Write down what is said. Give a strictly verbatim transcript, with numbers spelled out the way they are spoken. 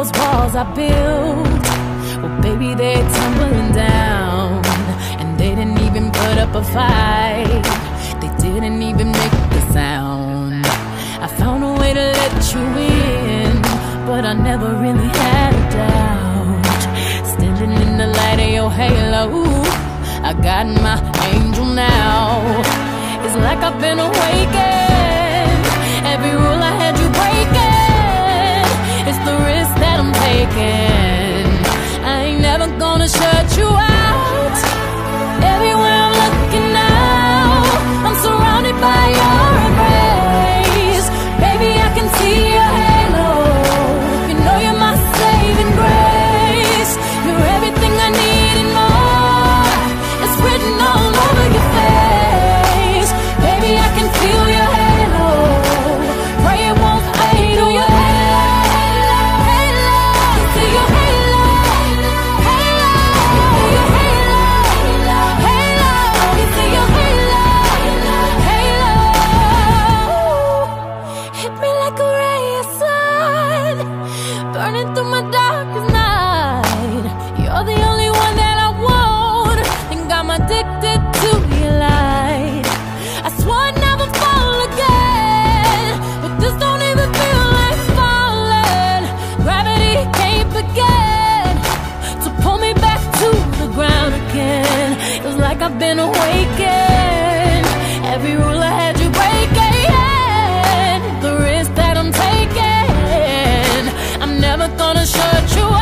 those walls I built, well baby, they're tumbling down. And they didn't even put up a fight, they didn't even make a sound. I found a way to let you in, but I never really had a doubt. Standing in the light of your halo, I got my angel now. It's like I've been awakened. Every rule I had you breaking, it's the risk that I'm taking. I ain't never gonna shut you out. Everywhere I'm looking now, I'm surrounded by your embrace. Baby, I can see your halo. You know you're my saving grace. You're everything I need and more. It's written all over your face. Baby, I can feel your halo. Pray it won't fade away. Halo, see your halo. Halo, your halo. Halo, you see your halo. Halo, hit me like a ray of sun, burning through my darkest night. You're the only one that I want, think I'm addicted to your light. I swore I'd never fall again, but this don't even feel like falling. Gravity can't begin to pull me back to the ground again. It's like I've been awakened. Every rule I had you breaking, the risk that I'm taking, I'm never gonna shut you out.